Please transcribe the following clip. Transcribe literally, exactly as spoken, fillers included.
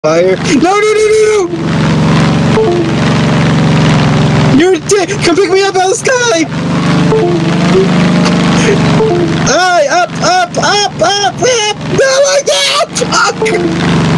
Fire. No, no, no, no, no! You're dead! Come pick me up out of the sky! Alright, up, up, up, up, up! No, like that! Fuck!